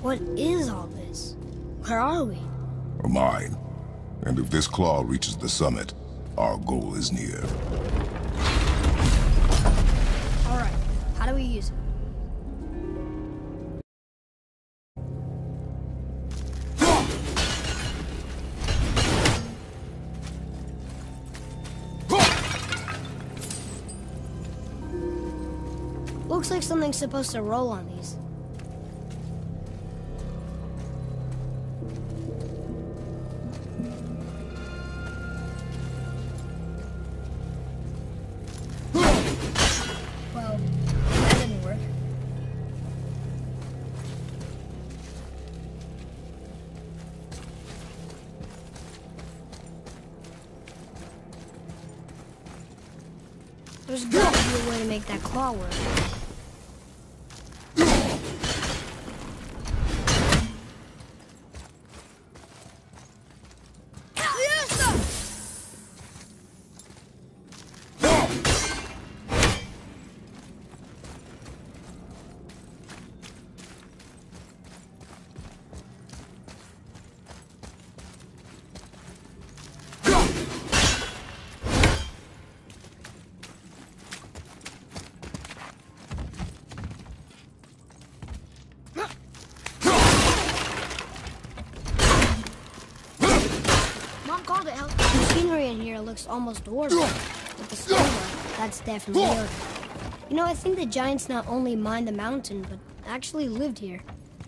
What is all this? Where are we? A mine. And if this claw reaches the summit, our goal is near. Alright, how do we use it? Looks like something's supposed to roll on these. Well, that didn't work. There's got to be a way to make that claw work. The machinery in here looks almost dwarven. With the silver, that's definitely order. You know, I think the giants not only mined the mountain, but actually lived here.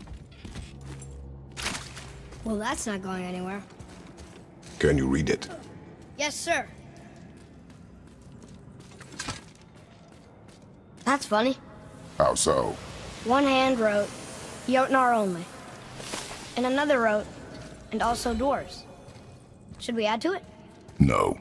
Well, that's not going anywhere. Can you read it? Yes, sir. That's funny. How so? One hand wrote, Jotnar only. And another wrote, and also dwarves. Should we add to it? No.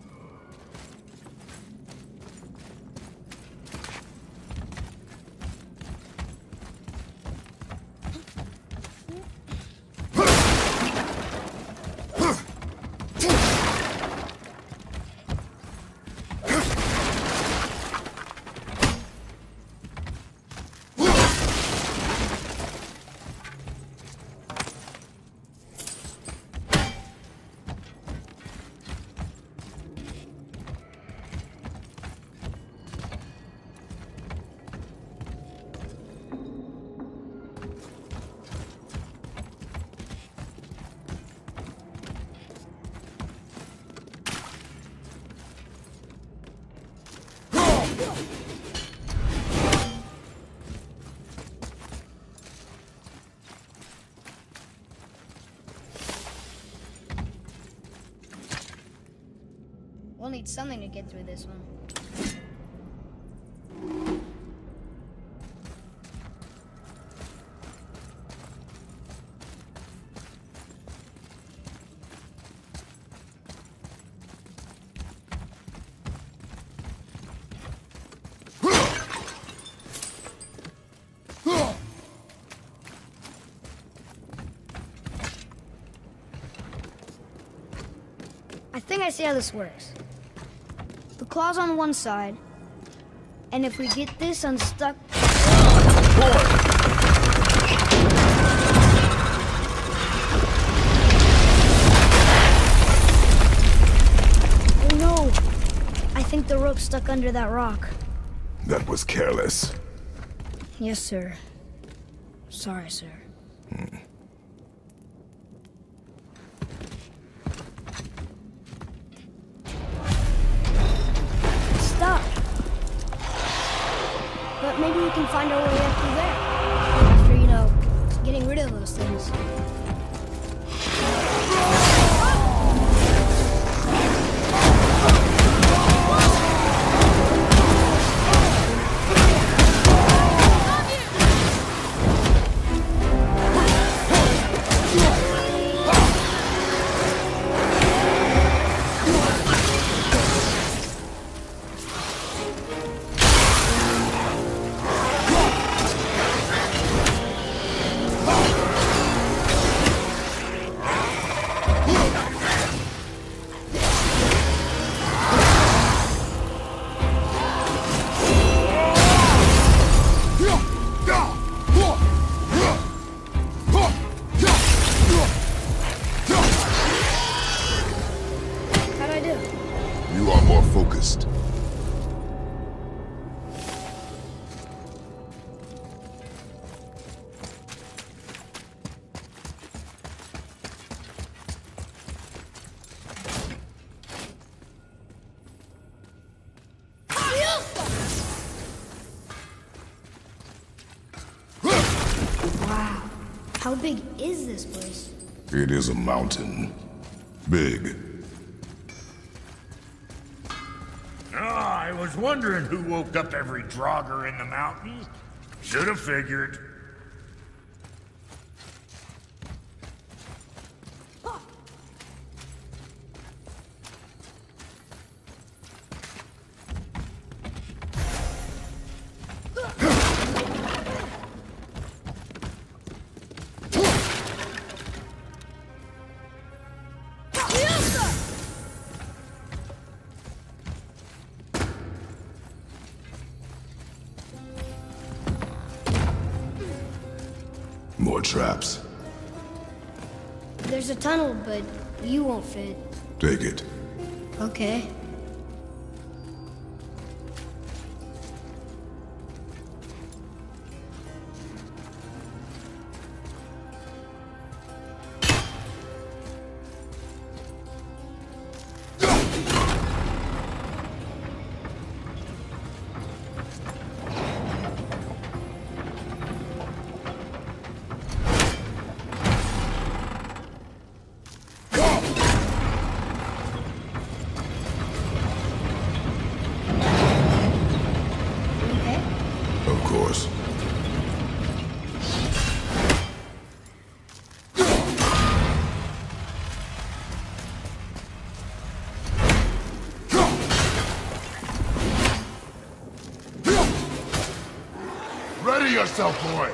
We'll need something to get through this one. I think I see how this works. The claw's on one side, and if we get this unstuck... Oh no! I think the rope's stuck under that rock. That was careless. Yes, sir. Sorry, sir. Stuck. But maybe we can find our way up through there. After, you know, getting rid of those things. focused. Wow. How big is this place? It is a mountain. Big. I was wondering who woke up every drogger in the mountains. Should have figured. More traps. There's a tunnel, but you won't fit. Take it. Okay. Of course. Ready yourself, boy!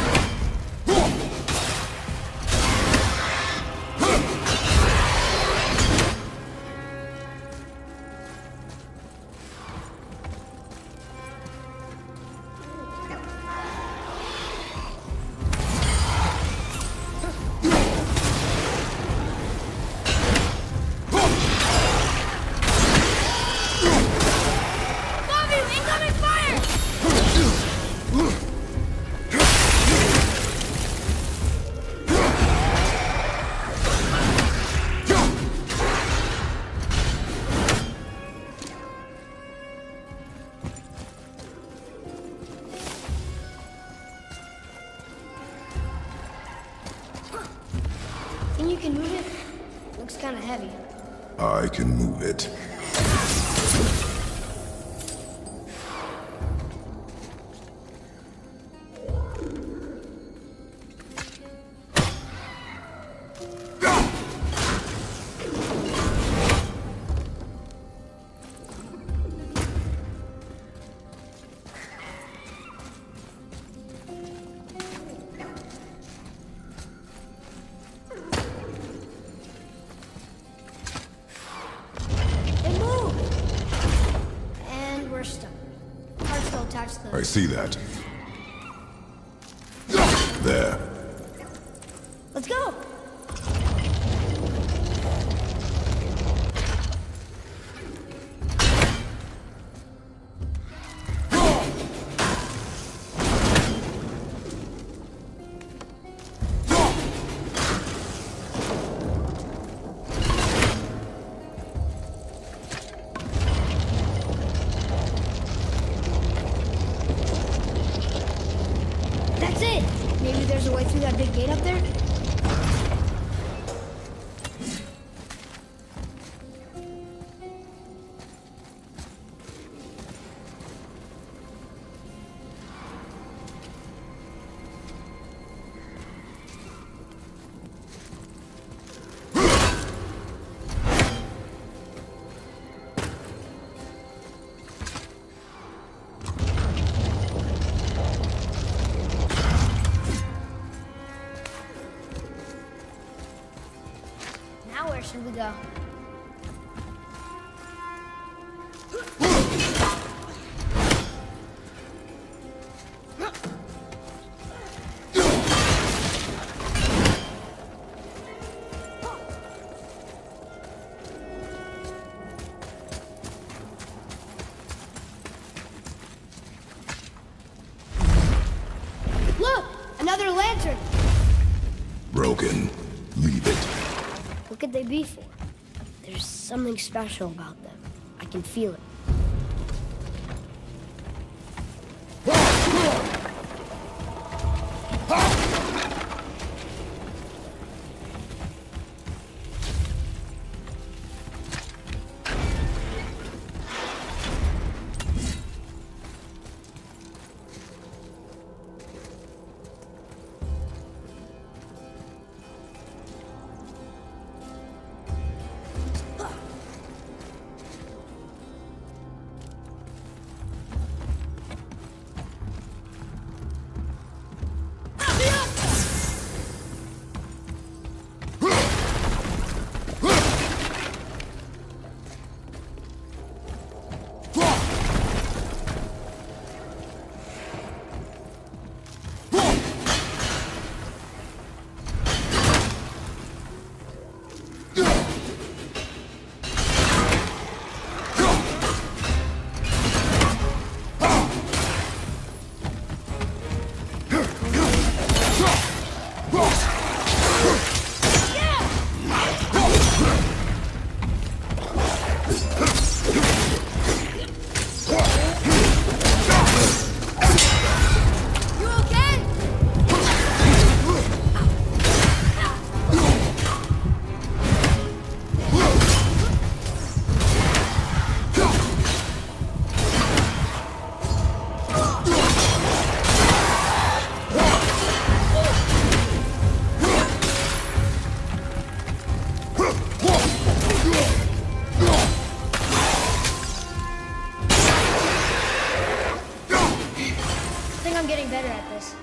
Think you can move it? Looks kind of heavy. I can move it. It moved! And we're stuck. Hard still attached to I the... see that. There. Let's go! That's it! Maybe there's a way through that big gate up there? Now where should we go? for. There's something special about them. I can feel it. I'm getting better at this.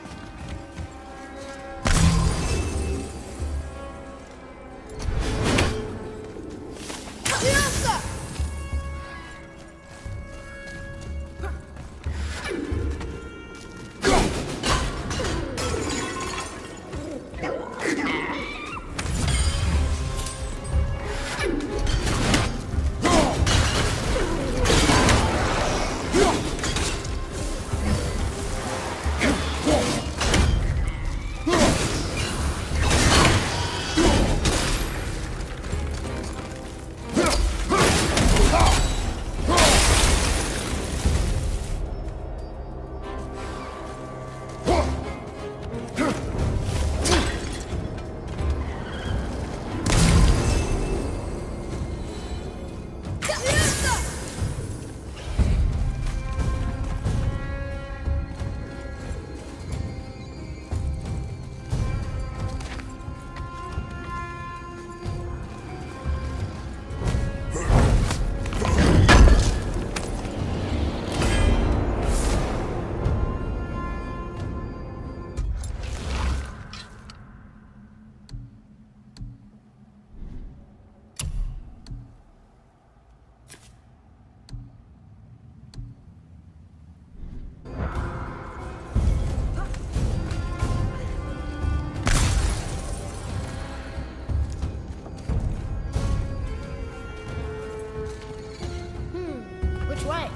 Which way?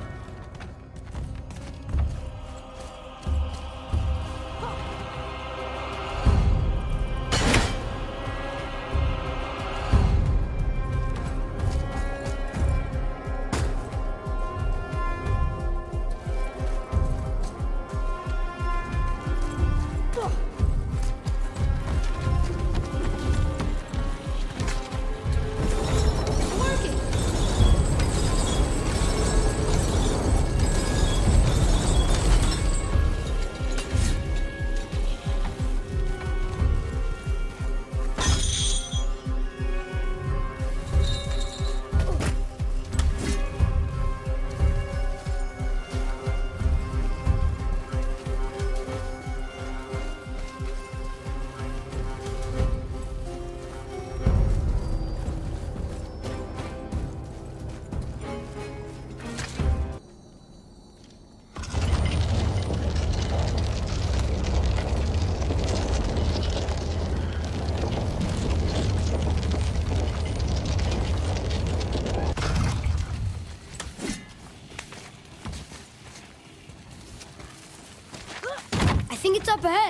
I think it's up ahead.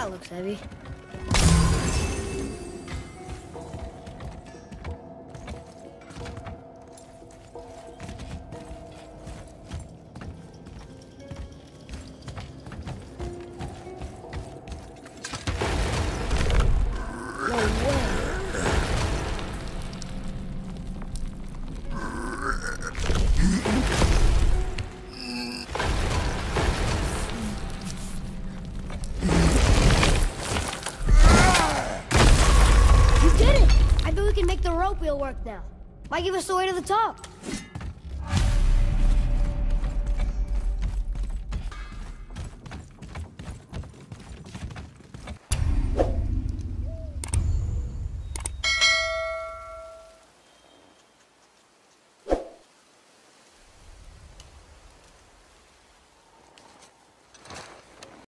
That looks heavy. No way. You did it! I bet we can make the rope wheel work now. Might give us the way to the top.